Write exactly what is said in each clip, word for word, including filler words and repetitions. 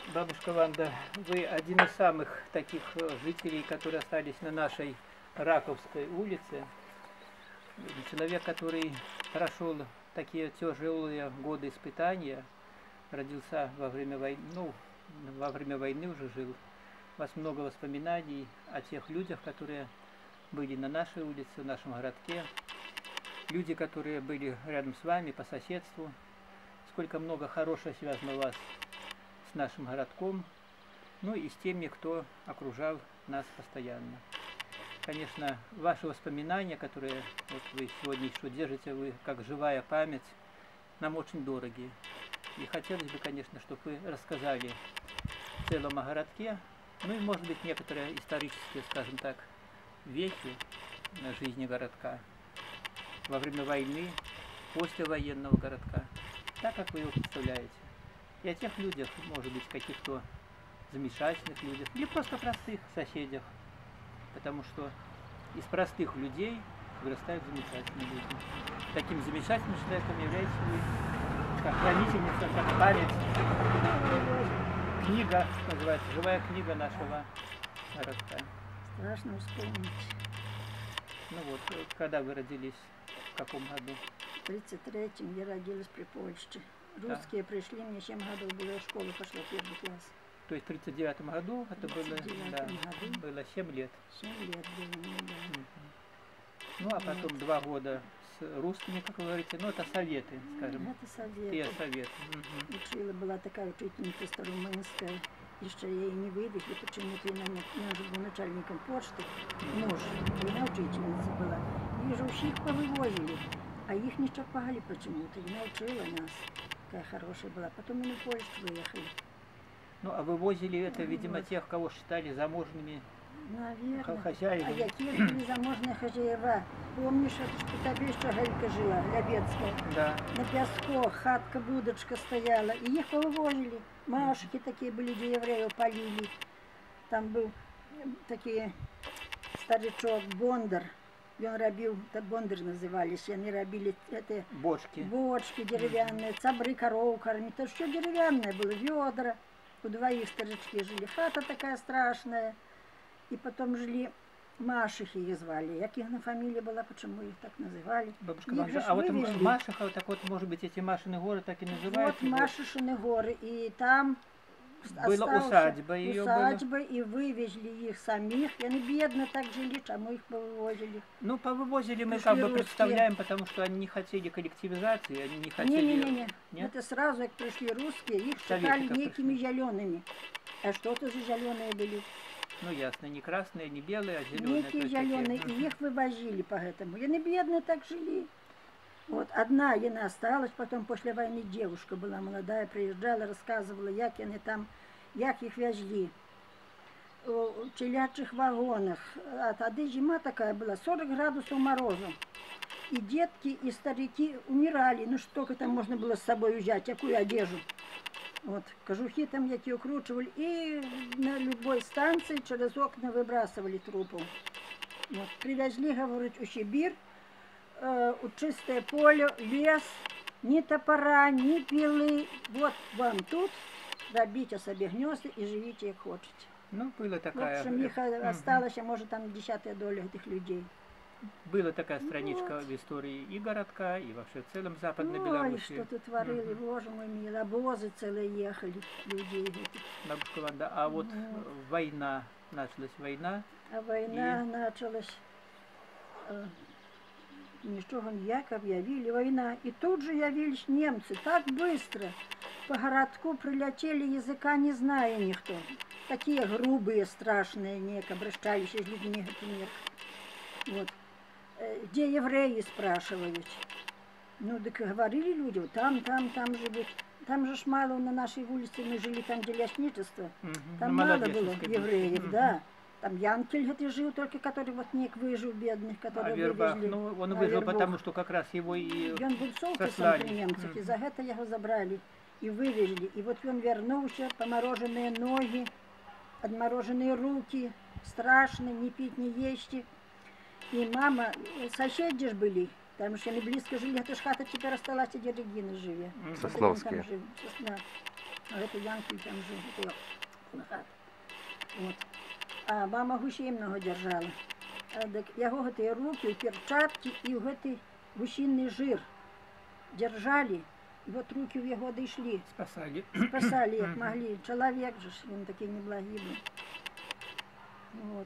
Бабушка Ванда, вы один из самых таких жителей, которые остались на нашей Раковской улице. Человек, который прошел такие тяжелые годы испытания, родился во время войны, ну, во время войны уже жил. У вас много воспоминаний о тех людях, которые были на нашей улице, в нашем городке. Люди, которые были рядом с вами по соседству. Сколько много хорошего связано у вас с нашим городком, ну и с теми, кто окружал нас постоянно. Конечно, ваши воспоминания, которые вот вы сегодня еще держите, вы как живая память, нам очень дороги. И хотелось бы, конечно, чтобы вы рассказали в целом о городке, ну и, может быть, некоторые исторические, скажем так, вехи на жизни городка во время войны, после военного городка, так, как вы его представляете. И о тех людях, может быть, каких-то замечательных людях, или просто простых соседях. Потому что из простых людей вырастают замечательные люди. Таким замечательным человеком являетесь вы, как хранительница, как память. Книга, называется, живая книга нашего городка. Страшно вспомнить. Ну вот, когда вы родились, в каком году? В тридцать третьем я родилась при Польше. Русские да. пришли, мне семь годов было, в школу пошла, первый класс. То есть в тридцать девятом году это было, да, году было семь лет. семь лет было, ну, да. Ну а потом вот. два года с русскими, как вы говорите, ну это советы, скажем. Это советы. Те советы. Угу. Учила, была такая учительница Старомынская. Еще ей не выдохли, почему-то она был начальником почты. Муж, она учительница была. Их же всех повывозили, а их не чапали почему-то. И научила нас. Какая хорошая была. Потом мы в Польшу выехали. Ну, а вывозили это, видимо, вот. тех, кого считали заможными. Наверное. Хозяевами. А какие были заможные хозяева? Помнишь, что тебе еще Гелька жила, Лябецкая? Да. На песку хатка, будочка стояла. И их вывозили. Машки такие были, где евреев полили. Там был такие старичок Бондар. И он робил, это Бондар назывались, и они робили это, бочки. Бочки деревянные, цабры коров кормить. Это все деревянное было, ведра. У двоих старички жили. Хата такая страшная. И потом жили Машихи их звали. Яких на фамилия была, почему их так называли. Бабушка, Бабушка, а вот Машиха, вот так вот, может быть, эти Машины горы так и называются? Вот Машишины горы. И там была усадьба ее усадьба, было. И вывезли их самих. И они бедно так жили, а мы их повывозили. Ну, повывозили мы как бы русские. Представляем, потому что они не хотели коллективизации, они не хотели... Не-не-не, это сразу, как пришли русские, их считали некими зелеными. А что это за зеленые были? Ну, ясно, не красные, не белые, а зеленые. Некие зеленые, такие. И их вывозили по этому. И они бедно так жили. Вот одна она осталась, потом после войны девушка была молодая, приезжала, рассказывала, як они там, як их везли. В телячьих вагонах. А тогда зима такая была, сорок градусов мороза. И детки, и старики умирали. Ну, что там можно было с собой взять, какую одежду. Вот, кожухи там які укручивали, и на любой станции через окна выбрасывали трупы. Вот, привезли, говорят, у Сибирь, э, у чистое поле, лес, ни топора, ни пилы. Вот вам тут, робите себе гнезда и живите, как хотите. Ну, была такая... В общем, их осталось, а может, там десятая доля этих людей. Была такая страничка вот. В истории и городка, и вообще в целом Западной Ой, Беларуси. что тут творили, угу. Боже мой, милый, обозы целые ехали, людей. Бабушка Ванда, а вот, вот война, началась война. А война и... началась, э, ничего як объявили, война. И тут же явились немцы, так быстро. По городку прилетели, языка не зная никто. Такие грубые, страшные, нек, обращались с людьми, вот. Где евреи, спрашивают. Ну, так говорили люди, там, там, там живут. Там же ж мало на нашей улице, мы жили там, где лесничество. Угу. Там ну, мало было евреев, угу. Да. Там Янкель это жил только, который вот нек выжил, бедный, который а Вербах, вывезли. Ну, он выжил, потому что как раз его и он был солдатом при немцах, и за это его забрали и вывезли. И вот он вернулся, помороженные ноги, отмороженные руки, страшно, не пить, не есть. И мама, соседи ж были, там еще не близко жили, это ж хата теперь осталась, где Регина живет. Сосновские. Да. А гэта Янкі там жыў на хат. Вот. А мама гусей много держала. А, так яго гэтыя руки, перчатки і ў гэты гусиный жир держали. И вот руки у яго дійшли. Спасали. Спасали, як могли. Человек же, он такий неблагий был. Вот.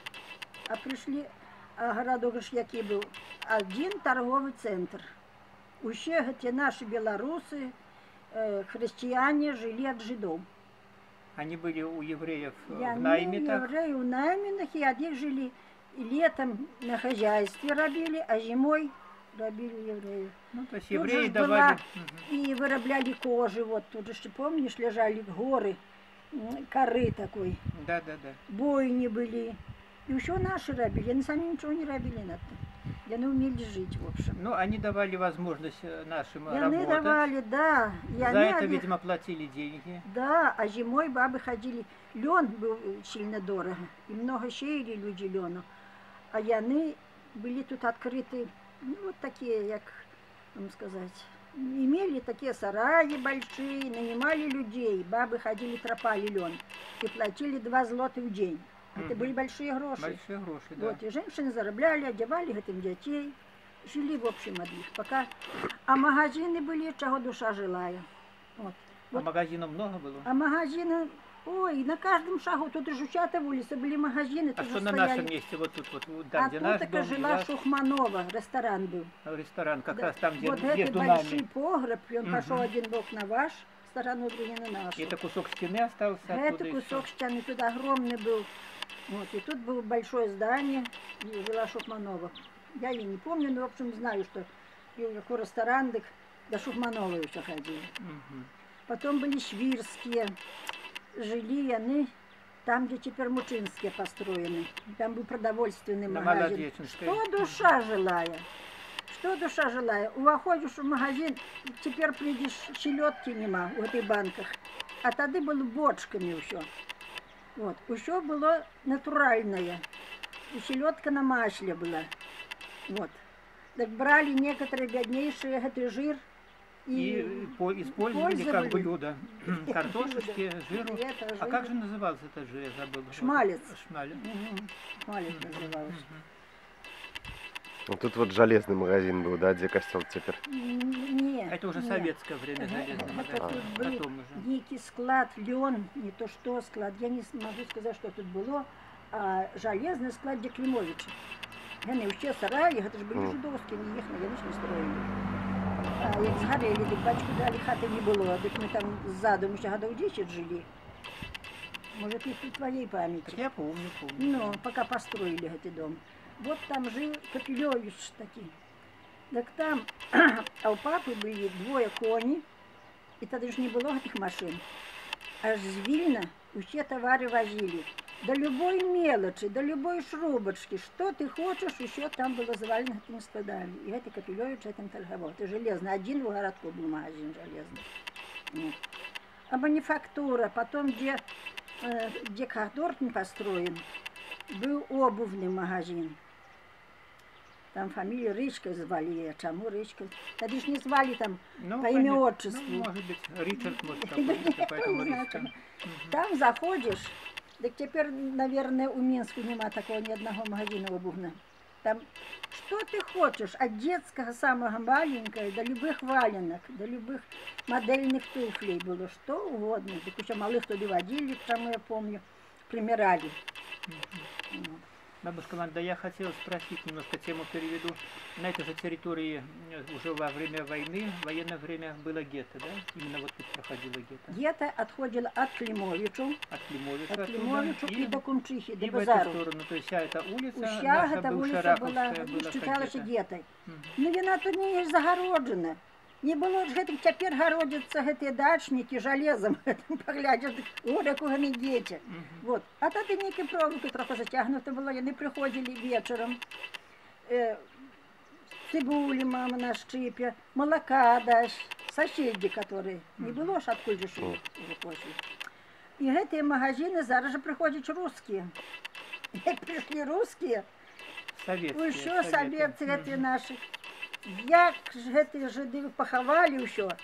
А пришли, а городок же який был, один торговый центр. Уще эти наши белорусы, э, христиане жили от жидов. Они были у евреев И в они, наймитах? евреи у наймитах, и от них жили. И летом на хозяйстве робили, а зимой робили евреев. Ну, то есть Тут евреи же давали... была и вырабляли кожи, вот тут же, помнишь, лежали горы, м, коры такой, Да, да, да. бойни были. И еще наши робили, они сами ничего не робили на то. Они умели жить, в общем. Ну, они давали возможность э, нашим И они работать. давали, да. И За они это, обе- видимо, платили деньги. Да, а зимой бабы ходили. Лен был сильно дорого, и много сеяли люди лену. А яны были тут открыты, ну, вот такие, як вам сказать, имели такие сараи большие, нанимали людей, бабы ходили, тропали лен и платили два злота в день. Это Мгм. были большие гроши. Большие гроши, да. Вот, и женщины зарабляли, одевали этим детей, жили в общем от них, пока. А магазины были, чего душа желая. Вот. А Вот. магазинов много было? А магазины, ой, на каждом шагу, тут и Жучата улицы были магазины, А тут что же на стояли. нашем месте, вот тут, вот, вот там, А где тут наш так дом, и и жила ваш Шухманова, ресторан был. ресторан, как Да. раз там, где Вот это между большой нами. погреб, и он Мгм. пошел один бок на ваш сторону, другой на нашу. И это кусок стены остался оттуда. Это и кусок всё. стены, тут огромный был. Вот, и тут было большое здание, и жила Шухманова. Я ее не помню, но в общем знаю, что и какой ресторан, так до Шухмановой все ходили. Мгм. Потом были Швирские, жили они там, где теперь Мучинские построены. Там был продовольственный На магазин. Молодеченской. Что душа желая? Что душа желая? Уходишь в магазин, теперь придешь, селедки нема в этих банках. А тогда было бочками еще. Вот. Еще было натуральное. И селедка на масле была. Вот. Так брали некоторые беднейшие этот жир И и, по- использовали как использовали. блюдо. Картошечки, жиру. И это А жир. как же назывался этот жир, я забыл. Шмалец. Шмалец. Мгм. Шмалец называлось. Мгм. Вот тут вот железный магазин был, да, где костел теперь. М, Нет. Это уже нет. советское время, Ага, железный это магазин. тут был Потом уже. некий склад, лен, не то что склад, я не могу сказать, что тут было, а железный склад Деклимовича. Они все сараи, это же были Мгм. жидовские, не их, я не строили. А як згорели, так батьку дали, хати не было, так мы там ззаду, мы ще годов десять жили. Может, и при твоей памяти. Так я помню, помню. Ну, пока построили этот дом. Вот там жил Капелевич такой. Так там, а у папы были двое кони, и тогда же не было этих машин. Аж з Вильна все товары возили. До любой мелочи, до любой шрубочки, что ты хочешь, еще там было завалено этими складами. И это Капелевич этим торговал. Это железно. Один в городку был магазин железный. Вот. А манифактура, потом где, э, где Кахдортн построен, был обувный магазин. Там фамилию Рычка звали ее. Чему Рычка? Тогда ж не звали там Ну, по имя понятно. отчеству. Ну, может быть, Ричард, может, Да какой-то, поэтому не знаю, Ричка. чему. Там заходишь, так теперь, наверное, у Минску нема такого ни одного магазина обувного. Там что ты хочешь, от детского самого маленького до любых валенок, до любых модельных туфлей было, что угодно. Так еще малых туда водили, к чему я помню, примерали. Вот. Бабушка Ванда, я хотела спросить, немножко тему переведу. На этой же территории э, уже во время войны, в военное время было гетто, да? Именно вот тут проходило гетто. Где-то отходила от Климовичу, От Климовича от оттуда, Климовичу и, и до Кумчихи, до и в эту базару. сторону. То есть вся эта улица, Уся наша эта бывшая улица была, Раковская, была считалася как гетто. гетой. Мгм. Ну, вона тут не є загороджена. Не було ж гэтых, цяпер гародзяцца гэтыя дачнікі жалезам, паглядзіш, о, якога медведзя. Мгм. Вот. А тады нейкай проволокай трохи зацягнута было, яны прыходзілі вечарам. Э, цыбулі мама на шчыпе, малака даць, соседи, которые. Не было ж адкуль же ж Мгм. уже пошли. І гэтыя магазины зараз жа прыходзяць рускія. Як прыйшлі рускія, Советские. ўсё советы. саветы гэтыя Мгм. нашы. Як ж гэтыя жыды пахавалі ўсё,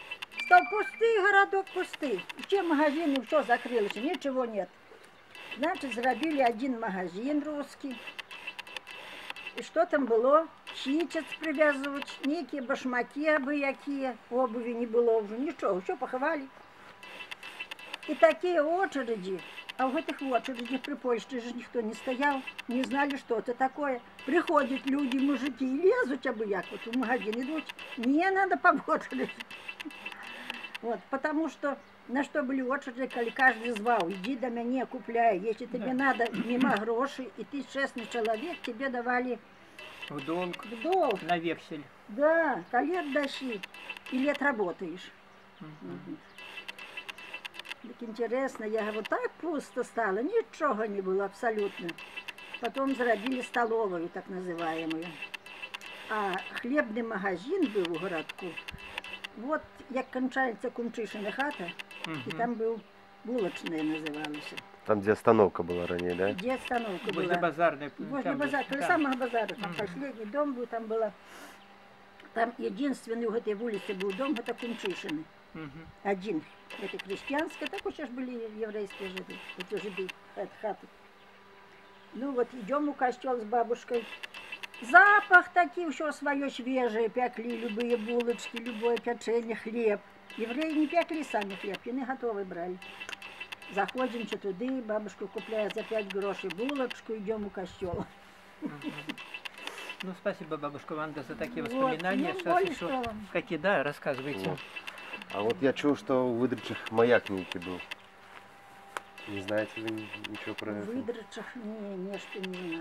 Стал пустый городок, пустый. Все магазины, все закрылось, ничего нет. Значит, зарабили один магазин русский. И что там было? Чичец привязывать, некие башмаки абы-якие, обуви не было уже, ничего, все поховали. И такие очереди, а в этих очередях при почте же никто не стоял, не знали, что это такое. Приходят люди, мужики, и лезут абы-як, вот в магазин идут, не надо по очереди. Вот, потому что на что были очереди, коли каждый звал, иди до меня, купляй. Если тебе Да. надо, нема грошей, и ты честный человек, тебе давали В долг, в долг. на вексель. Да, а лет даши, и лет работаешь. Мгм. Так интересно, я говорю, так пусто стало, ничего не было абсолютно. Потом зарабили столовую, так называемую. А хлебный магазин был у городку. Вот, як кончается Кумчишина хата, и Мгм. там был булочная называлась. Там, где остановка была ранее, да? Где остановка Возле была? базарной. Возле там же, базара, да. коло самого базара, там Мгм. последний дом был, там было. Там единственный в этой улице был дом, это Кумчишины. Мгм. Один. Это крестьянская, так сейчас были еврейские жиды, эти жиды, это хаты. Ну вот идем у костел с бабушкой. Запах такие, все свое свежее, пекли любые булочки, любое печенье, хлеб. Евреи не пекли сами хлеб, они готовый брали. Заходим что туда, бабушка купляет за пять грошей булочку, идем у костела. Мгм. Ну, спасибо, бабушка Ванда, за такие Вот, воспоминания. ну, Сейчас более еще что вам. какие, да, рассказывайте. Вот. А вот я чув, что в Выдричах маяк некий был. Не знаете вы ни- ничего про В это? Выдрачах не, нечто не знаю.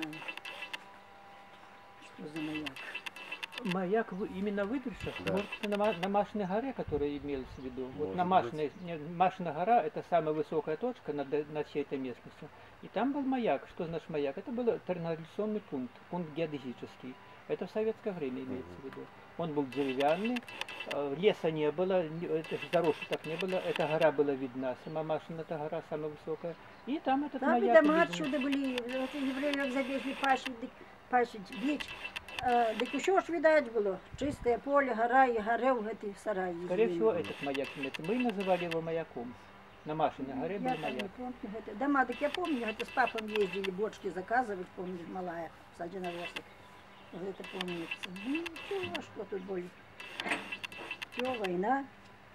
Что за маяк? Маяк в- именно в Выдручах? Да. Может, на, Ма- на Машиной горе, которая имелась в виду? Вот Может на быть. Машиной, не, Машина гора – это самая высокая точка над, над всей этой местностью. И там был маяк. Что значит маяк? Это был навигационный пункт, пункт геодезический. Это в советское время имеется в виду. Он был деревянный, э, леса не было, не- это ж заросшей так не было, эта гора была видна, сама Машина, эта гора самая высокая. И там этот Там и маяк. дома обязательно. отсюда были, это евреи как забегли пасить, дык- пасить, бить. А, так еще ж видать было, чистое поле, гора и горел эти сараи. Скорее всего, извини. этот маяк имеется. Мы называли его маяком. На Машиной горе был Я там не маяк. помню. Это, дома, так я помню, это с папом ездили бочки заказывать, помню, малая, с одиновосок. Вот это помнится. Ну, ничего, а что тут более? Все, война.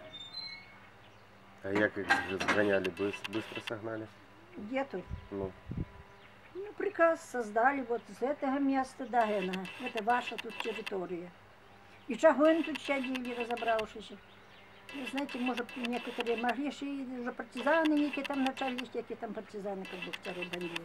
А як их сгоняли? Быстро, быстро согнали? Где тут? Ну, Ну, приказ создали вот с этого места до этого. Это ваша тут территория. И чего они тут сидели, разобравшись? Вы знаете, может, некоторые могли, что и уже партизаны некие там начались, какие там партизаны, как бы второй бомбили.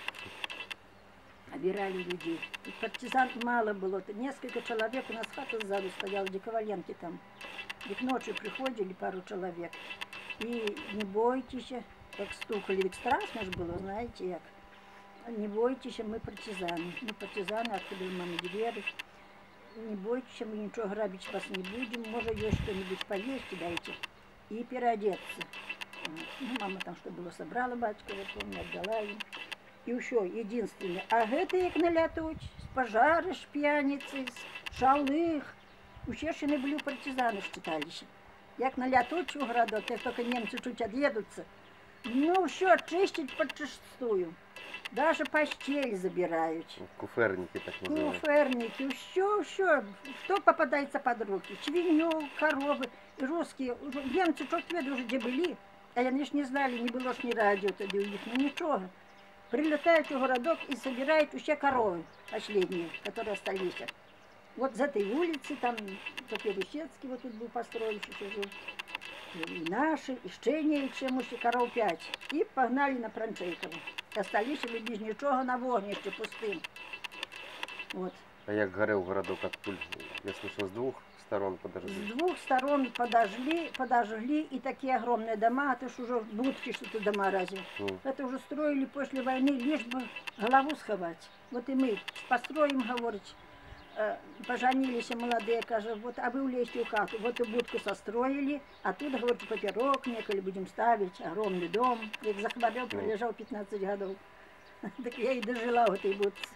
Обирали людей. И партизан мало было. Несколько человек у нас хата сзади стояла, где Коваленки там. И к ночи приходили пару человек. И не бойтесь, как стукали, так страшно ж было, знаете, як. Не бойтесь, мы партизаны. Мы партизаны, откуда мамы двери. Не бойтесь, мы ничего грабить вас не будем. Может, есть что-нибудь поесть, дайте. И переодеться. Вот. Ну, мама там что было собрала, батька, я помню, отдала им. И еще единственное. А это як налятуть, с пожары, с пьяницы, с шалых. Еще ще не были партизаны, считались. Як налятуть у городок, как только немцы чуть отъедутся. Ну, все, чистить подчистую. Даже постель забирают. куферники так называют. Куферники, все, все, что попадается под руки. Свинью, коровы, русские, уже немцы чуть ведь уже где были, а они ж не знали, не было ж ни радио тогда у них, ну ничего. Прилетают в городок и собирают все коровы последние, которые остались. Вот с этой улицы, там, то Пересецкий вот тут был построен, еще жил. И наши, и Щеневичи, муж, коров пять. И погнали на Пранчейкову. Остались мы без ничего на вогнище пустым. Вот. А як горел городок от пуль? Я слышал, с двух сторон подожгли. С двух сторон подожгли, подожгли, и такие огромные дома, это ж уже будки, что тут дома разве. Ну, Это уже строили после войны, лишь бы голову сховать. Вот и мы построим, говорить, э, поженились молодые, кажут, вот, а вы влезьте в хату. Вот и будку состроили, а тут, говорит, поперек неколи будем ставить, огромный дом. Як захворел, пролежал пятнадцать годов. Так я и дожила в этой будке.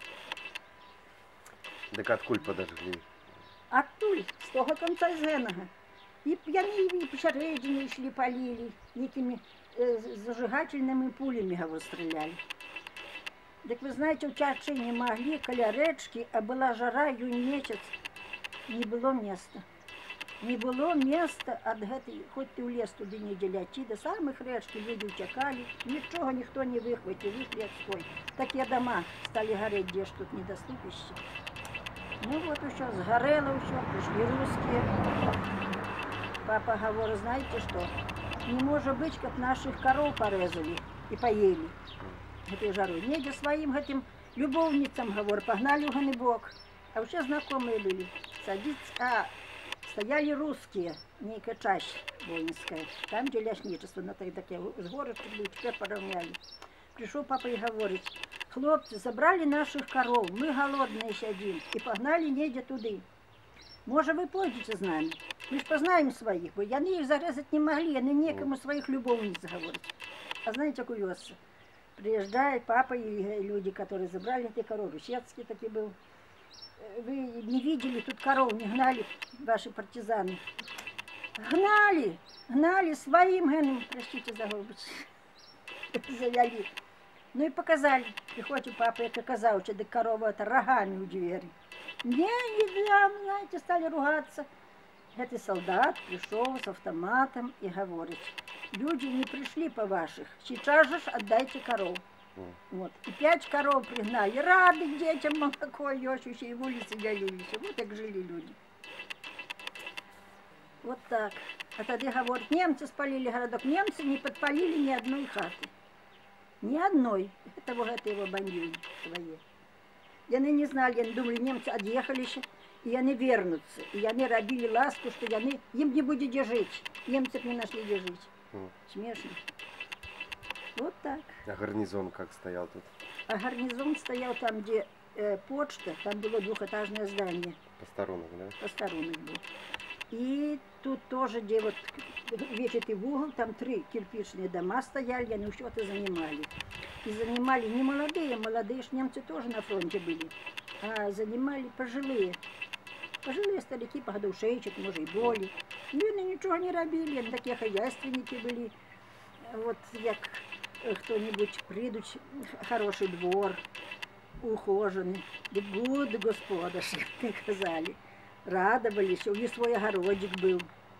так от куль подожгли. А тут, з того конца Зенага. І яны і посередине шли, полили, некими э, зажигательными пулями, говорю, стреляли. Так вы знаете, утячи не могли, коля речки, а была жара, июнь месяц, не было места. Не было места от гэтай, хоть ты в лес туды не деляти, до самых речки люди утекали, ничего никто не выхватил, вышли отстой. Такие дома стали гореть, где ж тут недоступище. Ну вот еще сгорело, еще пришли русские. Папа говорит, знаете что, не может быть, как наших коров порезали и поели этой жарой. Неде своим этим любовницам, говорю, погнали в Ганебок. А вообще знакомые были. Садиться, а стояли русские, некая часть воинская. Там, где лясничество, на таке с горочки были, теперь поравняли. Пришел папа и говорит, хлопцы, забрали наших коров, мы голодные сидим, и погнали неде туды. Может, вы пойдете с нами? Мы ж познаем своих, бо яны их зарезать не могли, они некому своих любовниц говорить. А знаете, как увезся? Приезжает папа и люди, которые забрали эти коровы. Русецкий таки был. Вы не видели, тут коров не гнали ваши партизаны. Гнали, гнали своим геном, простите за грубость, завели. Ну и показали. Приходит папа, это казалось, да корова это рогами у двери. Не, не дам, знаете, стали ругаться. Этот солдат пришел с автоматом и говорит, люди не пришли по ваших, сейчас же отдайте коров. Mm. Вот. И пять коров пригнали, рады детям молоко, ещё и в улице делились. Вот так жили люди. Вот так. А тогда говорят, немцы спалили городок. Немцы не подпалили ни одной хаты. Ни одной. Это вот это его бандюги свои. И они не знали, они думали, немцы отъехали еще, и они вернутся. И они робили ласку, что они, им не будет жить. Немцев не нашли где жить. Mm. Смешно. Вот так. А гарнизон как стоял тут? А гарнизон стоял там, где э, почта, там было двухэтажное здание. Посторонок, да? Посторонок был. И тут тоже, где вот весь этот угол, там три кирпичные дома стояли, они что-то занимали. И занимали не молодые, молодые ж немцы тоже на фронте были, а занимали пожилые. Пожилые старики, по году шеечек, может и боли. И они ничего не робили, они такие хозяйственники были. Вот як кто-нибудь придут, хороший двор, ухоженный, да гуд господаш, как казали. Радовались, у них свой огородик был.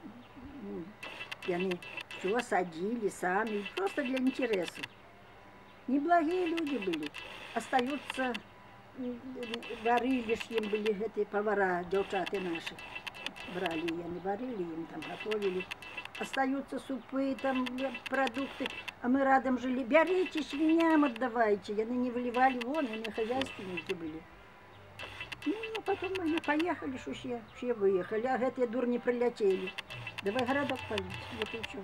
И они все садили сами, просто для интереса. Неблагие люди были. Остаются, варили ж им были эти повара, девчата наши. Брали и они варили, им там готовили. Остаются супы, там продукты, а мы рядом жили. Берите, свиньям отдавайте. И они не выливали вон, они хозяйственники были. Ну, а потом они поехали, что все, все выехали, а эти дурни прилетели. Давай городок палить, вот и все.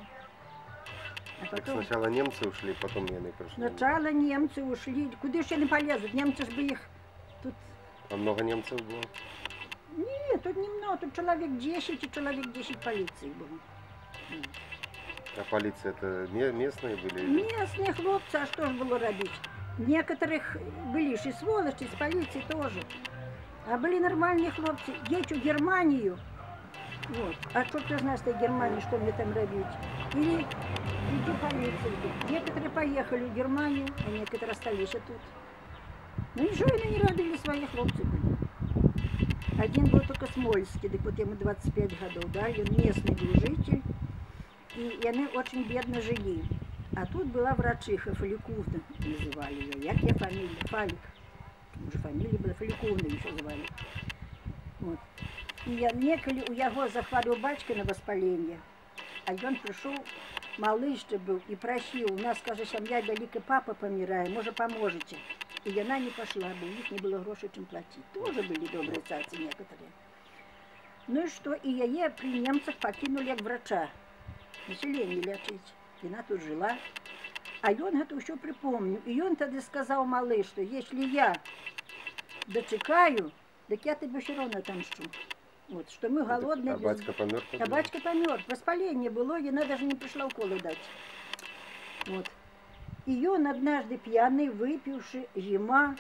А потом... Сначала немцы ушли, потом яны пришли. Сначала немцы ушли. Куда же они полезут? Немцы ж бы их тут... А много немцев было? Нет, тут немного, тут человек десять и человек десять полиции было. А полиция это местные были? Местные хлопцы, а что ж было робить? Некоторых были и сволочи, из полиции тоже. А были нормальные хлопцы. Едь в Германию. Вот. А что ты знаешь о Германии, что мне там робить? Или иди в полицию. Некоторые поехали в Германию, а некоторые остались тут. Ну ничего они не робили, свои хлопцы были. Один был только Смольский, так вот ему двадцать пять годов, да, и он местный был житель. И, и они очень бедно жили. А тут была врачиха, Фаликувна называли ее. Якая фамилия? Фалик. Уже фамилия была, Фаликувна еще звали. Вот. И я неколи у его захворил батька на воспаление. А он пришел, малыш же был, и просил, у нас, скажет, семья великая, папа помирает, может, поможете. И она не пошла, бы у них не было грошей, чем платить. Тоже были добрые цацы некоторые. Ну и что, и я при немцах покинули как врача. Население лечить. И она тут жила. А он это еще припомню. И он тогда сказал малыш, что если я дочекаю, так я тебе все равно отомщу. Вот, что мы голодные. А батька помер? А батька помер. Воспаление было, и она даже не пришла уколы дать. Вот. И он однажды пьяный, выпивший, зима.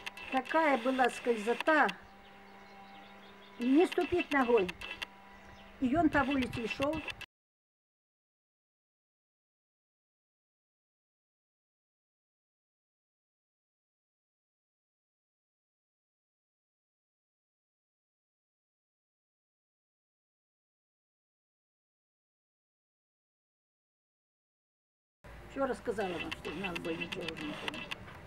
Такая была скользота. Не ступить ногой. І ён па вуліцы ішоў. Все рассказала вам, что у нас было ничего уже не помню.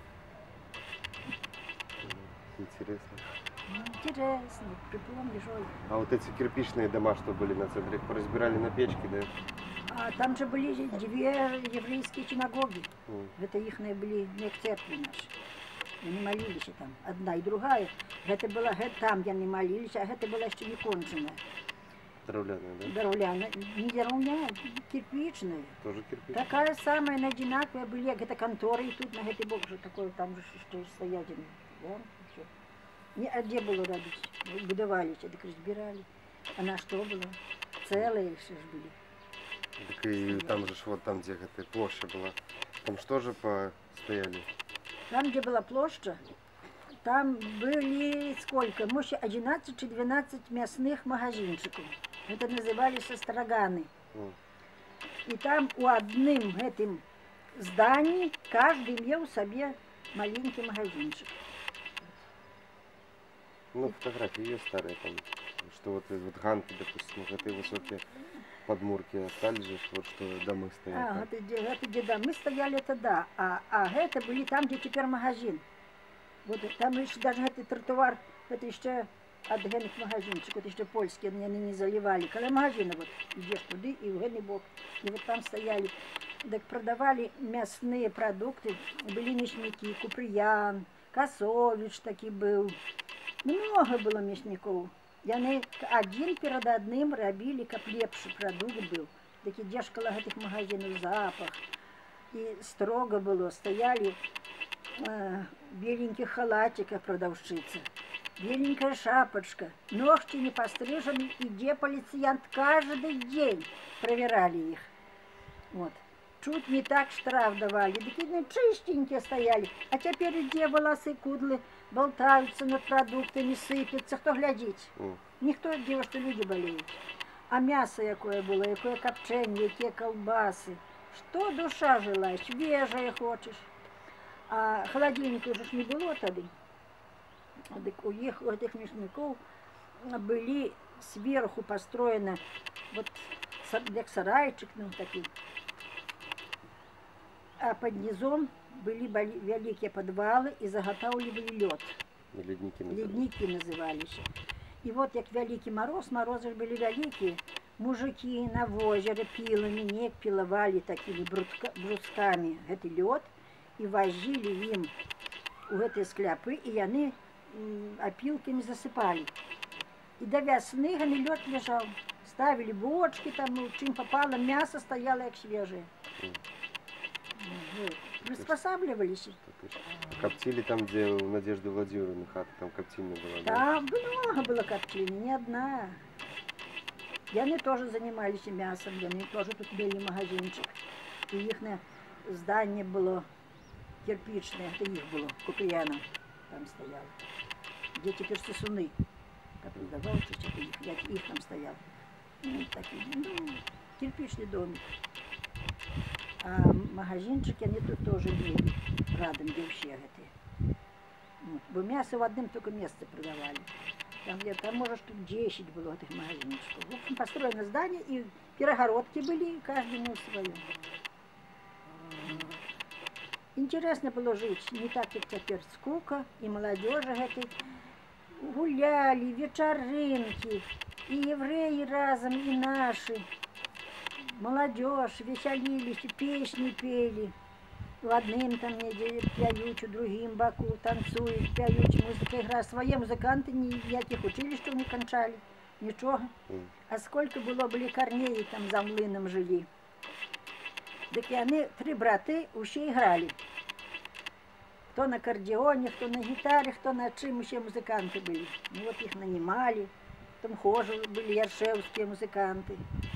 Интересно. Ну, интересно, припомнишь, Оль. А вот эти кирпичные дома, что были на центре, их разбирали на печке, да? А там же были две еврейские синагоги. М. Это их были не церкви наши. Они молились там. Одна и другая. Это было там, где они молились, а это было еще не кончено. Дровляная, да? Дровляная. Не дровляная, кирпичная. Тоже кирпич? Такая самая, на одинаковая были, это конторы, и тут на этой бок же такой, там же что стоять. Да? Не, а где было робить? Будовали, так разбирали. А на что было? Целые еще ж были. Так и там же ж вот там, где эта площадь была, там что же постояли? Там, где была площадь, там были сколько? Может, одиннадцать или двенадцать мясных магазинчиков. Это назывались строганы. М. И там у одним этим здании каждый имел себе маленький магазинчик. Ну, фотографии есть старые там, что вот эти вот ганки, допустим, вот эти высокие подмурки остались же, вот что домы стоят. А, там. это, где- это где да, мы стояли, это да. А, а это были там, где теперь магазин. Вот там еще даже этот тротуар, это еще от генных магазинчик, это еще польские, они не заливали. Когда магазины, вот идешь туда и в генный бок. И вот там стояли, так продавали мясные продукты, были мясники, Куприян, Косович такой был. Много было мясников. И они один перед одним робили, как лепший продукт был. Так идешь коло этих магазинов, запах. И строго было, стояли э, беленьких халатиков продавщицы, беленькая шапочка, ногти не пострижены, и где полициянт каждый день проверяли их. Вот. Чуть не так штраф давали, такие ну, чистенькие стояли. А теперь где волосы кудлы болтаются над продуктами, сыпятся, кто глядеть? М. Ніхто діло, що люди болеють. А м'ясо якое було, якое копчення, які колбаси. Що душа жила, свіжее хочеш. А холодильника вже ж не було тоді. Так у їх, у этих мясников были сверху построены, вот як сарайчик, ну такой. А под низом были великие подвалы и заготавливали лед. Ледники называют. Ледники назывались. И вот як великий мороз, морозы были великие, мужики на озере пилами, не пиловали такими брудка, брусками этот лед и возили им у этой скляпы, и они м, опилками засыпали. И до весны лед лежал. Ставили бочки, там, ну, чем попало, мясо стояло как свежее. М. Вот. Приспосабливались. Коптили там, где у Надежды Владимировны хата, там коптильня была, да? Там много было коптильни, не одна. И они тоже занимались мясом, и они тоже тут были магазинчик. И их здание было кирпичное, это их было, Куприяна там стоял. Где теперь сосуны, как продавался, это их, я, их там стоял. Ну, такие, ну, кирпичный домик. А магазинчики они тут тоже были, рядом, где все эти. Вот. Бо мясо в одном только месте продавали. Там где-то, может, тут десять было этих магазинчиков. В общем, построено здание, и перегородки были, и каждый имел свою. Интересно было жить, не так, как теперь скука, и молодежи этой гуляли, вечеринки, и евреи разом, и наши. Молодежь, веселились, песни пели. В одним там неделе п'ють, у другим боку танцують, п'ють, музика грає. Свої музиканти ніяких училищів не кончали, нічого. М. А сколько було, були корнеї там за млином жили. Так і вони, три брати, усі і грали. Хто на аккордеоне, хто на гітарі, хто на чим, усі музиканти були. Ну от їх нанімали, там хожі були яршевські музиканти.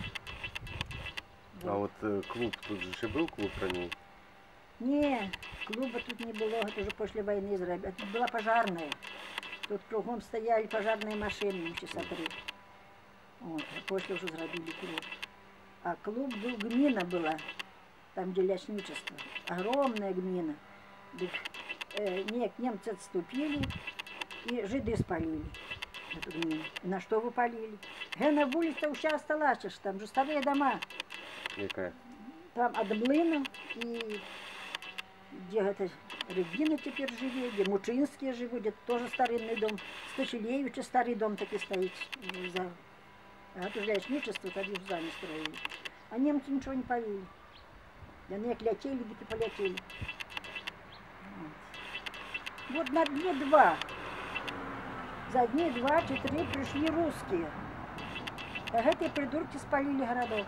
А вот э, клуб, тут же еще был клуб ранее? Не, клуба тут не было, это уже после войны сделали. Тут была пожарная. Тут кругом стояли пожарные машины, еще смотри. Вот, а после уже зробили клуб. А клуб был, гмина была, там, где лесничество. Огромная гмина. Дык, э, не, немцы отступили, и жиды спалили эту гмину. И на что вы полили? Гена улица уся осталась, там же старые дома. Яка? Там от Млына, и где это Регина теперь живет, где Мучинские живут, где тоже старинный дом. Сташилевича старый дом таки стоит. За... А это же лесничество, тогда в заме строили. А немцы ничего не полили. Они як летели, где-то полетели. Вот. Вот на дне-два. За дни два-четыре пришли русские. А эти придурки спалили городок.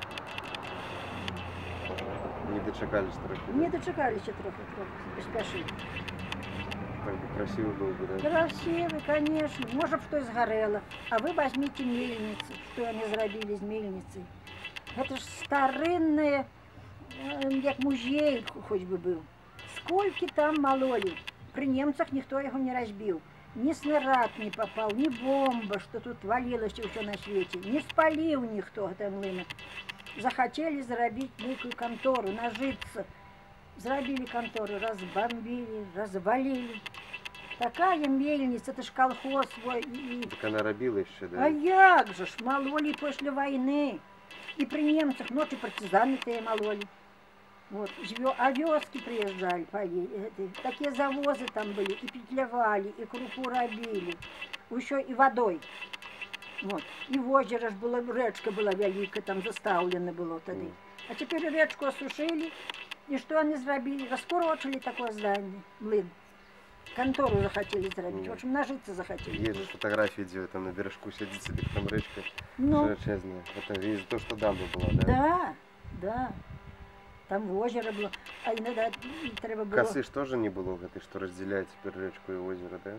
Не дочекались трохи. Не дочекались трохи, трохи, спешили. Так бы красиво было бы, да? Красивый, конечно. Может, что и сгорело. А вы возьмите мельницы. Что они зробили з мельницей? Это ж старинные, як музей хоть бы был. Сколько там мололи. При немцах никто его не разбил. Ни снаряд не попал, ни бомба, что тут валилось все на свете. Не спалил никто это млына. Захотели заробить некую контору, нажиться. Зробили контору, разбомбили, развалили. Такая мельница, это ж колхоз свой. И... Так она робила еще, да? А як же ж, мололи после войны. И при немцах ночи партизаны-то мололи. Вот, овёски приезжали, поли, это, такие завозы там были, и петлевали, и крупу робили, еще и водой. Вот. И в озеро ж была, речка была великая, там заставлено было тогда. Mm. А теперь речку осушили, и что они сделали? Раскурочили такое здание, млын. Контору захотели сделать, Mm. в общем, нажиться захотели. Есть же фотографии, где вы там на бережку сидите, себе там речка Ну, широчезная. Это из-за того, что дамба была, да? да, да. Там озеро было, а иногда треба было... Косы ж тоже не было в этой, что разделяет теперь речку и озеро, да?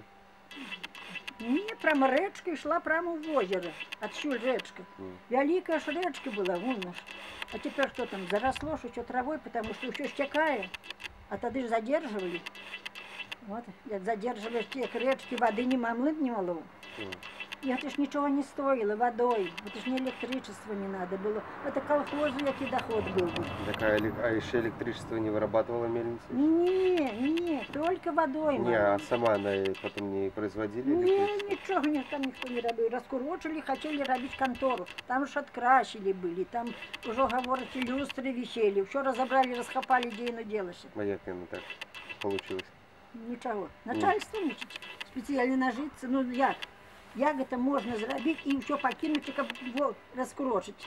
Не, прямо речка и шла прямо в озеро. Отсюда речка. Mm. Великая ж речка была, вон наш. А теперь что там, заросло ж еще травой, потому что еще стекая. А тогда ж задерживали. Вот, як задерживаешь те речки, воды не мамлык не мало. Mm. И это ж ничего не стоило водой. Это ж не электричество не надо было. Это колхозу який доход был бы. Так, а, эле- а еще электричество не вырабатывала мельница? Не, не, только водой. Не, а мало. сама она и потом не производили Не, электричество? ничего не, там никто не робил. Раскурочили, хотели робить контору. Там ж открасили были, там уже, говорите, люстры висели. Все разобрали, расхопали, дейно делося. А як оно так получилось? Ничего. Начальство ничего. Специально нажиться. Ну як? Як это можно зробить и все покинуть, как раскурочить?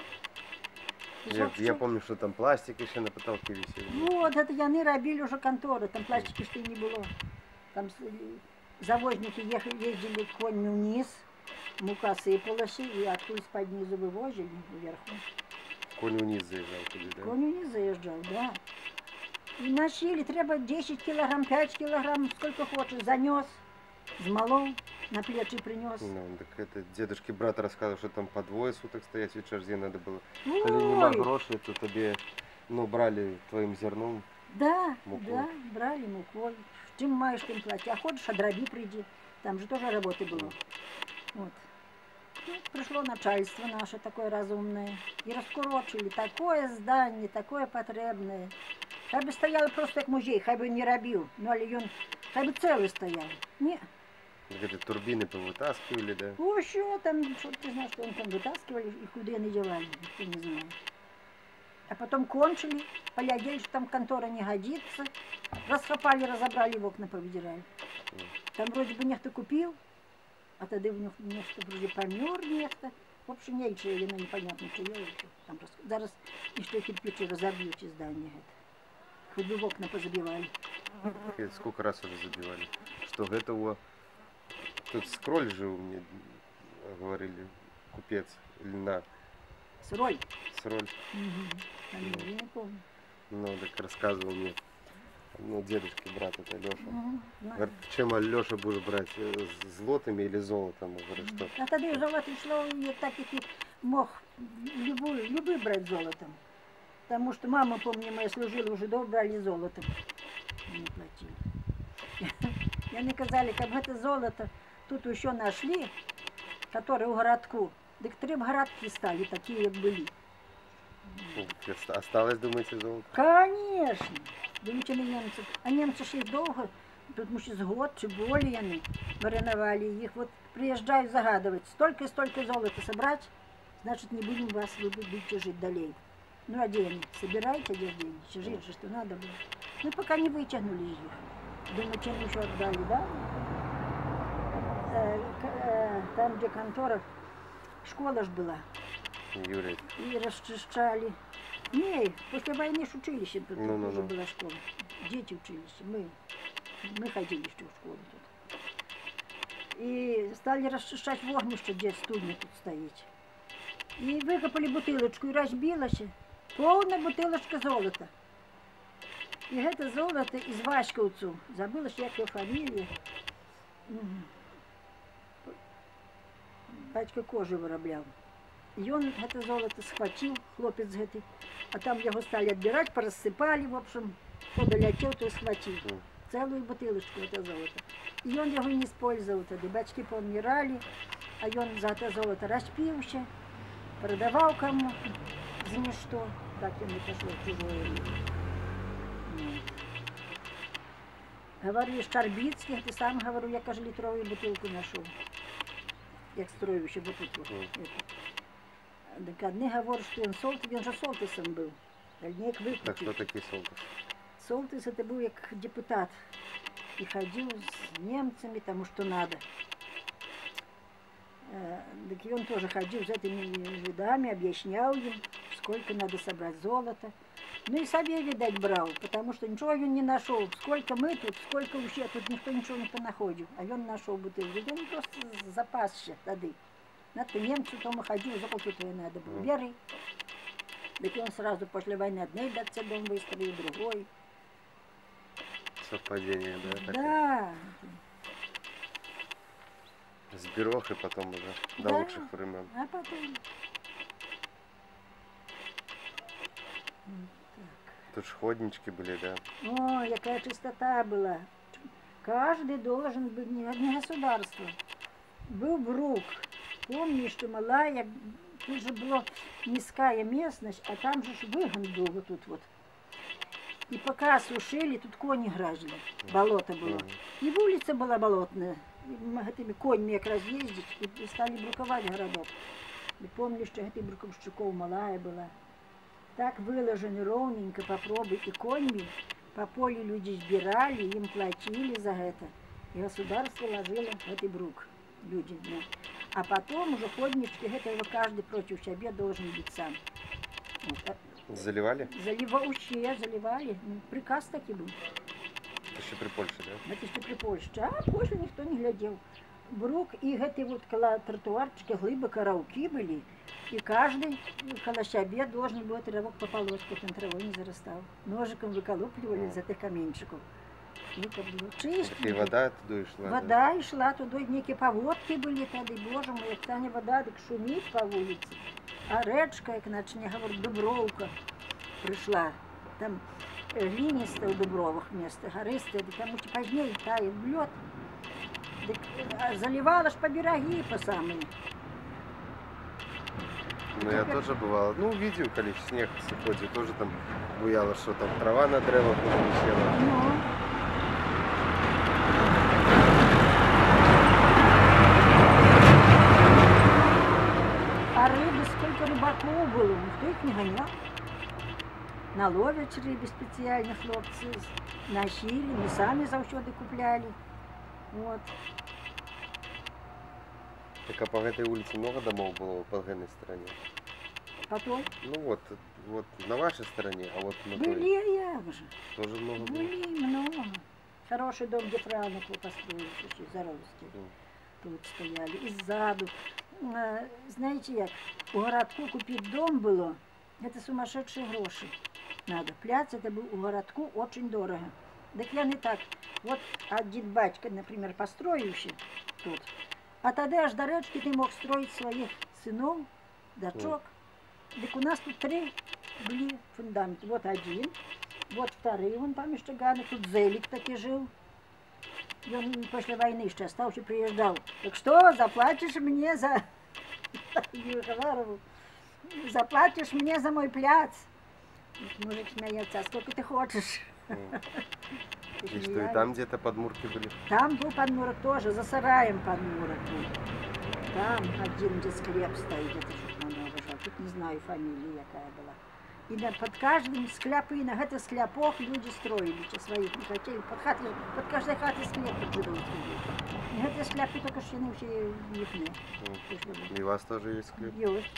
Я, я помню, что там пластик еще на потолке висел. Вот, это яны робили уже конторы, там пластики что и не было. Там с- завозники ехали, ездили коньми вниз, мука сыпалась, и оттуда из-под низу вывозили вверху. Конь вниз заезжал туда, да? Конь вниз заезжал, да. И носили, треба десять килограмм, пять килограмм, сколько хочешь, занес, змолол, на плечи принес. Ну, так это дедушке брат рассказывал, что там по двое суток стоять в черзе надо было. Коли Ой, нема грошей, то тебе, ну, брали твоим зерном. да, муку. да, брали мукой. Чем маешь, тем плати. А ходишь, а дроби приди. Там же тоже работы было. Вот. Ну, пришло начальство наше такое разумное. И раскурочили такое здание, такое потребное. Хай бы стояло просто как музей, хай бы не робил. Ну, але он, хай бы целый стоял. Не. Так это турбины повытаскивали, да? Ну, что там, что ты знаешь, что он там вытаскивали и куда они девали, никто не знает. А потом кончили, поглядели, что там контора не годится, расхопали, разобрали, в окна повыдирали. Мгм. Там вроде бы нехто купил, а тогда в них нечто вроде помер нехто. В общем, нечего, я непонятно, что я еще. Там рас... Зараз еще кирпичи разобьют из здания. Это. Хоть бы в окна позабивали. И сколько раз уже забивали. Что это у... Тут скроль же у меня говорили, купец, или на Сроль. сроль. Угу. Я не помню. Ну, так рассказывал мне, ну, дедушки брат, это Леша. Угу. Говорит, чем Леша будешь брать, э, с злотами или золотом? Я говорю, что? А тоді золото йшло, і так як і мог любой, любой брать золотом. Потому что мама, помню, моя служила, уже добре брали золотом. Не платили. И они казали, как это золото тут еще нашли, которое у городку, Дык три градки стали такие, как были. Ну, так оста- Осталось, думаете, золото? Конечно. Думаете, на немцев. А немцы шли долго, тут муж из год, чи более они мариновали их. Вот приезжают загадывать, столько и столько золота собрать, значит, не будем вас, вы будете жить далее. Ну, а деньги? Собирайте деньги, жить же, что надо было. Ну, пока не вытянули их. Думаю, чем еще отдали, да? Э, к- э, Там, где контора, школа ж была. Юрий. И расчищали. Не, после войны ж училище тут Ну, ну, уже ну. была школа. Дети учились. Мы, мы ходили еще в школу тут. И стали расчищать вогнище, где студня тут стоит. И выкопали бутылочку, и разбилась. Полная бутылочка золота. И это золото из Васьковцу. Забыла, як его фамилия. М. Батько кожу выраблял. И он это золото схватил, хлопец гэты, а там его стали отбирать, порассыпали, в общем, подолетел, то и схватил. Мгм. Целую бутылочку это золото. И он его не использовал тогда. Батьки поумирали, а он за это золото распился, продавал кому за ничто. Так ему пошло в чужое время. Вот. Говорю, Шарбицкий, ты сам, говорю, я, кажу, литровую бутылку нашел. Як строил еще вот тут вот. Мгм. Это. Так одни говорят, что он Солтис, он же Солтисом был. Дальнейк Так выкупил. кто такие солдаты? Солтис это был как депутат. И ходил с немцами, тому что надо. Э, Так и он тоже ходил с этими жидами, объяснял им, сколько надо собрать золота. Ну и себе, видать, брал, потому что ничего он не нашел. Сколько мы тут, сколько вообще, тут никто ничего не понаходил. А он нашел бутылку. Да он просто запасся тады. Надо немцу тому ходил, золото твое надо было. Мгм. Бери. Так и он сразу после войны одной датце дом выстроил, другой. Совпадение, да? такое? Да. Сберег и потом уже до Да. лучших времен. А потом. М, так. Тут ж ходнички были, да? О, какая чистота была. Каждый должен быть, не не государство. Был брук. Помнишь, что малая, тут же была низкая местность, а там же ж выгон был вот тут вот. И пока сушили, тут кони грязили. Болото было. Мгм. И улица была болотная. И мы этими коньми как раз ездить, и стали бруковать городок. И помнишь, что этой бруковщиков малая была. Так выложены ровненько, попробуй, и коньми по полю люди сбирали, им платили за это. И государство ложило в этой брук люди. Да. А потом уже ходнички, это его каждый против себя должен быть сам. Вот. а Заливали? Заливающие заливали. Ну, приказ таки был. Это еще при Польше, да? Это ще при Польщі. А Польщу ніхто не глядів. Брук і гэты вот коло тротуарчика глибоко равки были. И каждый коло себе должен был этот равок пополоть, чтобы он травой не зарастал. Ножиком выколупливали из этих каменчиков. И это было Так и чисто. вода оттуда и шла. да? Вода и шла туда, некие поводки были тогда, боже мой, як стане вода, так шумит по улице. А речка, як начне, говорит, Дубровка пришла. Там э, глинистая в Дубровых место, гористая, да там уж позднее тает лед. Так, а заливала ж по береги по самые. Ну я тоже бывал. Ну, видел, коли снег сходит, тоже там буяло, что там трава на древах висела. Ну, а рыбы, сколько рыбаков было, никто их не гонял. Наловят рыбы специально хлопцы, носили, мы сами завсёды купляли. Вот. Так а по этой улице много домов было по этой стороне? Потом Ну вот, вот на вашей стороне, а вот на той были, я уже, тоже много было. были много. Хороший дом, где Франку построили, еще Заровский. Мгм. Тут стояли, и сзаду. А, знаете, як, у городку купить дом было, это сумасшедшие гроши надо. Пляц это был у городку очень дорого. Так я не так. Вот один батька, например, построивший тут, а тогда аж до речки ты мог строить своих сынов, дочок. Так у нас тут три были фундаменты. Вот один, вот второй, вон там еще Ганы, тут Зелик таки жил. И он после войны еще остался, приезжал. Так что, заплатишь мне за Я говорю, заплатишь мне за мой пляц. Мужик смеется, а сколько ты хочешь? И что, и там где-то подмурки были? Там был подмурок тоже, за сараем подмурок был. Там один, где склеп стоит, это что надо уважать. Тут не знаю фамилии, какая была. И на, под каждым скляпы, на гэтых скляпах люди строили, что своих не хотели. Под, хаты, под каждой хатой склеп живут. И эти скляпы только что не все ихние. И у вас тоже есть склеп? Есть.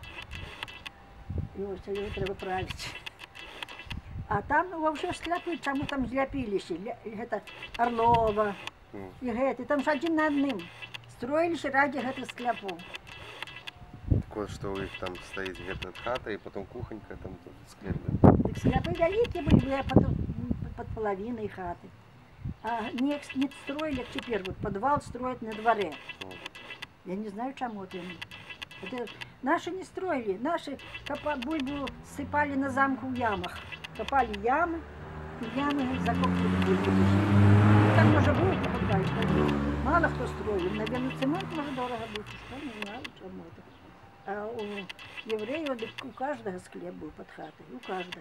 Есть, его треба править. А там ну, вообще скляпы, чему там зляпились, это Орлова, mm. и гэты, там же один на одним. Строились ради гэтых скляпов. Так вот, что у них там стоит эта хата, и потом кухонька, там тут склеп, да? Так скляпы великие были, были под, под половиной хаты. А не, не строили, как теперь, вот подвал строят на дворе. Mm. Я не знаю, чему это. Это наши не строили, наши копа, бульбу сыпали на замку в ямах. Копали ямы, и ямы закопали бульбу. Там тоже будет покупать. Мало кто строил. Наверное, цемент может дорого быть. Что не знаю, чему это. А у евреев у каждого склеп был под хатой. У каждого.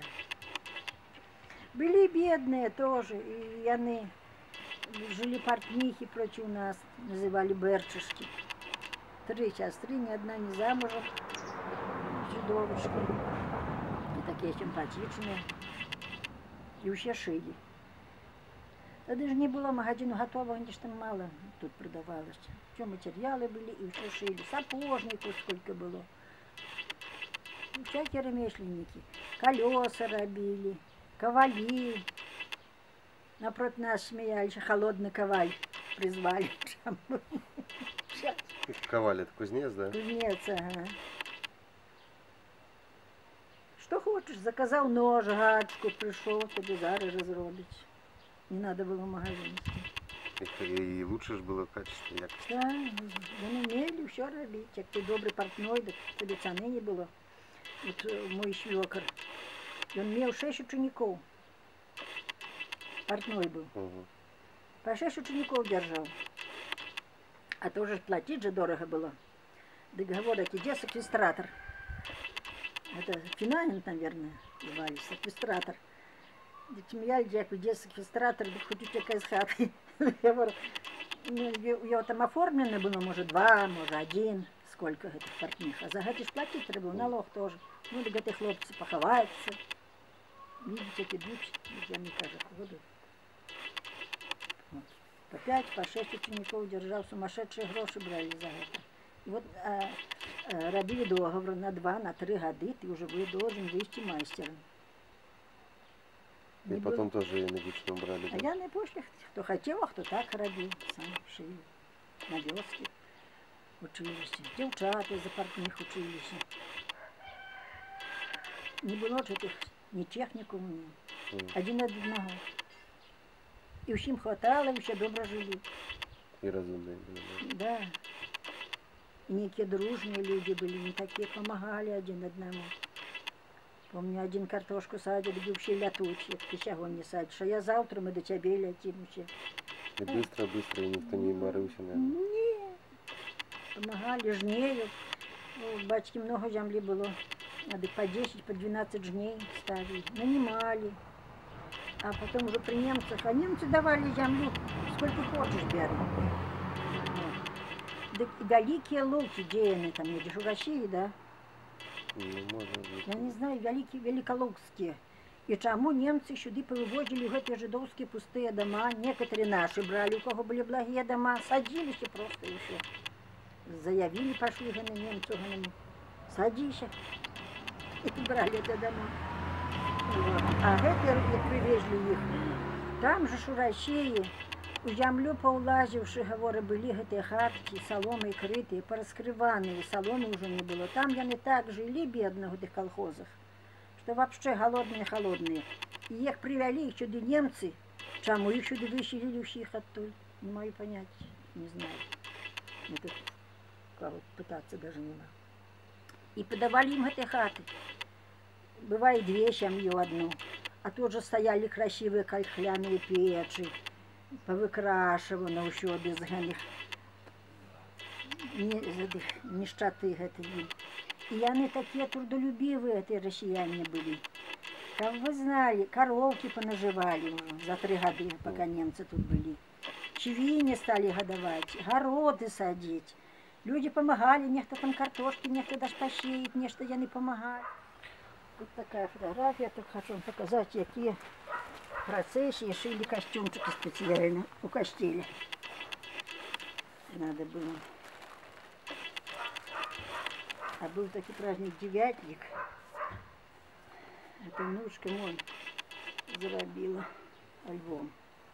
Были бедные тоже. И они жили портнихи против нас. Называли берчишки. Три сестры, ни одна не замужем. Чудовочки. И такие симпатичные. И все шили. Тогда же не было магазину готового, они же там мало тут продавалось. Все материалы были и все шили. Сапожников сколько было. Всякие ремесленники. Колеса робили, ковали. Напротив нас смеялись, холодный коваль призвали. Коваль, это кузнец, да? Кузнец, ага. Что хочешь, заказал нож, гачку, пришел, тебе зараз разробить. Не надо было в магазин. И, и лучше же было качество, якость. Да, они умели все робить. Як ты добрый портной, так тебе цены не было. Вот мой свекор, он имел шесть учеников. Портной был. Угу. По шесть учеников держал. А тоже платить же дорого было. Договор, где секвестратор. Это Финанин, наверное, звали, секвестратор. Я где секвестратор, хоть у тебя из хаты. Его там оформлено было, может, два, может, один, сколько этих портних. А за это ж платить треба, налог тоже. Ну, да эти хлопцы поховаются. Видите, эти дуть, я мне кажется, году. Вот. По пять, по шесть учеников держал, сумасшедшие гроши брали за это. И вот а, а, робили договор на два, на три года, ты уже вы должен вести мастером. И не потом было... тоже и на весну брали, да? А я не пошли, кто хотел, а кто так робил, сам шили. На вёске учились. Девчата за портних учились. Не было ж этих ни техникум, ни mm. один от одного. И всем хватало, и все добро жили. И разумные были. Да. И некие дружные люди были, не такие, помогали один одному. Помню, один картошку садит, где все лятучие, ты чего не садишь, а я завтра мы до тебя летим все. И быстро-быстро, и никто не морился, наверное. Нет. Помогали, жнею. У батьки много земли было. Надо по десять, по двенадцать жней ставили. Нанимали. А потом уже при немцах, а немцы давали землю, сколько хочешь, бери. Да, великие луки, где они там, едешь в России, да? Ну, может быть. Я не знаю, великие, великолукские. И чему немцы сюда повывозили в эти жидовские пустые дома, некоторые наши брали, у кого были благие дома, садились и просто и все. Заявили, пошли на немцу, садись, и брали эти дома. Вот. А эти привезли их. Там же ж у России, у землю поулазивши, говорю, были эти хатки, соломой крытые, пораскрыванные, соломы уже не было. Там они так жили, бедно, в этих колхозах, что вообще голодные-холодные. И их привели, их сюда немцы, чему их сюда выселили всех оттуда. Не могу понять, не знаю. Это кого пытаться даже не могу. И подавали им эти хаты. Бывает две семьи одну. А тут же стояли красивые кальхляные печи, повыкрашиваны еще без гених не, нищоты гэтай. И они такие трудолюбивые, эти россияне были. Как вы знали, коровки понаживали уже за три года, пока немцы тут были. Чвини стали годовать, городы садить. Люди помогали, нехто там картошки, нехто даже посеять, нечто я не помогали. Вот такая фотография, тут хочу вам показать, какие процессии шили костюмчики специально у костеля. Надо было. А был такой праздник девятник. Это внучка мой заробила альбом.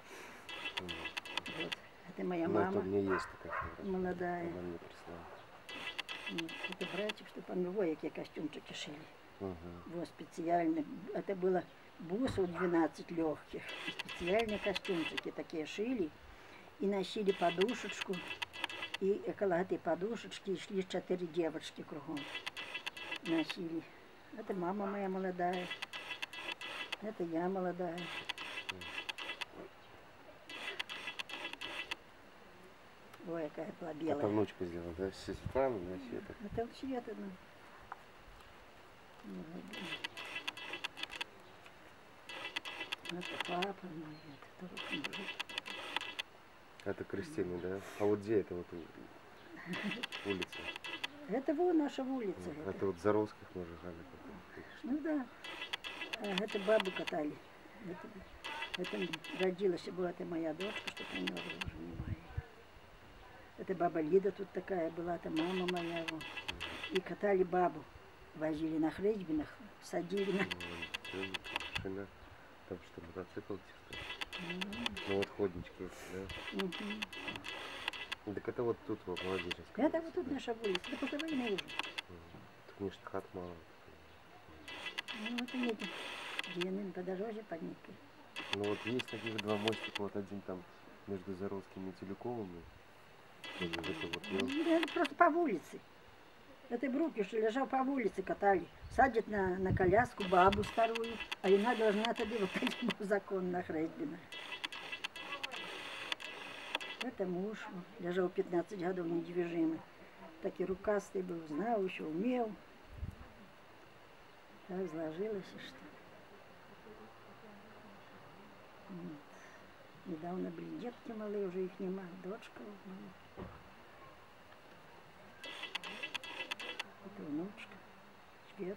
Вот. Это моя Ну, мама. это у меня есть такая фотография. Молодая. Она мне прислала. Вот. Это братик, что по новой, какие костюмчики шили. Угу. Вот специально. Это было бусов двенадцать легких. Специальные костюмчики такие шили. И носили подушечку. И около этой подушечки шли четыре девочки кругом. Носили. Это мама моя молодая. Это я молодая. Ой, какая была белая. Это внучка сделала, да? Светлана, да, Света. Это вот Света, да. Это папа мой, это тоже мужик. Это Кристина, да? А вот где это вот у- улица? Это вот наша улица. Это, Это. вот за русских мужиками. Ну да. А, это бабу катали. Это, это родилась, была это моя дочка, что померла уже не моя. Это баба Лида тут такая была, это мама моя. Вот. И катали бабу. Возили на хребинах, садили на... Машина, там что, мотоцикл чисто. Ну вот ходнички, да? Угу. Так это вот тут вот молодежь. Это вот тут наша улица, это после войны уже. Тут, конечно, хат мало. Ну вот они, длинным подорожье под Никой. Ну вот есть таких два мостика, вот один там между Заровскими и Телековыми. Вот это вот, ну, Ну, это просто по улице. Это бруки, что лежал по улице, катали. Садят на, на коляску бабу старую, а она должна тогда, вот такой был закон на Хребинах. Это муж, лежал пятнадцать годов недвижимый. Таки рукастый был, знал еще, умел. Так сложилось, что... Вот. Недавно были детки малые, уже их нема, дочка. Вот. Это внучка, Свет.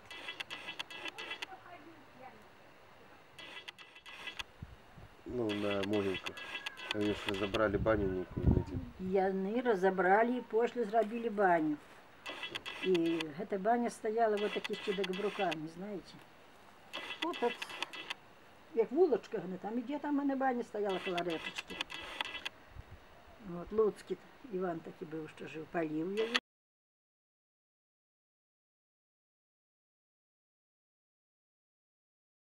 ну на могилках. Они же разобрали баню некую. Яны разобрали и после зробили баню. И эта баня стояла вот таких чудо-габруками, знаете. Вот от, як вулочка, там, і де там у мене баня стояла коло речечки. От, Луцький Іван такий був, що жив, палив її.